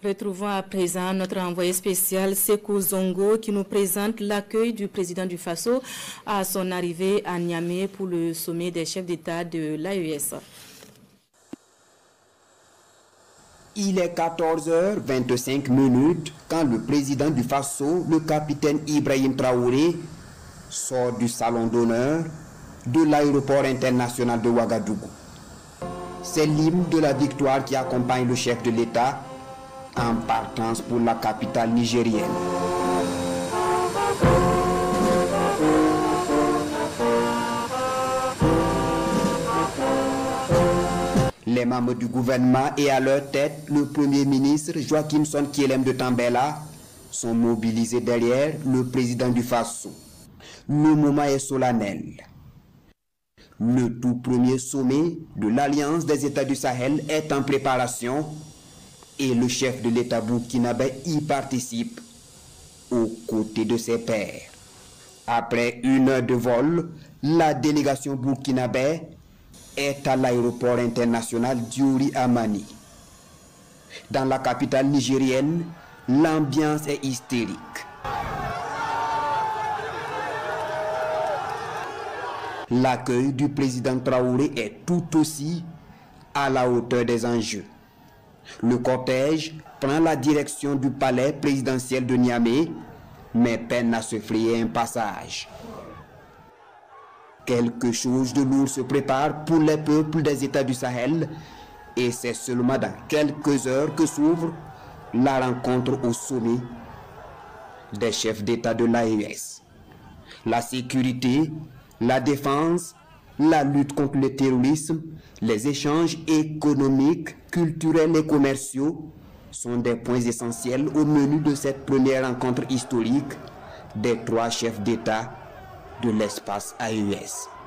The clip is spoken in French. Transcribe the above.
Retrouvons à présent notre envoyé spécial Sekou Zongo qui nous présente l'accueil du président du Faso à son arrivée à Niamey pour le sommet des chefs d'État de l'AES. Il est 14h25 quand le président du Faso, le capitaine Ibrahim Traoré, sort du salon d'honneur de l'aéroport international de Ouagadougou. C'est l'hymne de la victoire qui accompagne le chef de l'État en partance pour la capitale nigérienne. Les membres du gouvernement et à leur tête, le Premier ministre Joachim Son Kielem de Tambela sont mobilisés derrière le président du Faso. Le moment est solennel. Le tout premier sommet de l'Alliance des États du Sahel est en préparation et le chef de l'État burkinabé y participe aux côtés de ses pairs. Après 1 heure de vol, la délégation burkinabé est à l'aéroport international Diori Amani. Dans la capitale nigérienne, l'ambiance est hystérique. L'accueil du président Traoré est tout aussi à la hauteur des enjeux. Le cortège prend la direction du palais présidentiel de Niamey, mais peine à se frayer un passage. Quelque chose de lourd se prépare pour les peuples des États du Sahel et c'est seulement dans quelques heures que s'ouvre la rencontre au sommet des chefs d'État de l'AES. La sécurité, la défense, la lutte contre le terrorisme, les échanges économiques, culturels et commerciaux sont des points essentiels au menu de cette première rencontre historique des 3 chefs d'État de l'espace AES.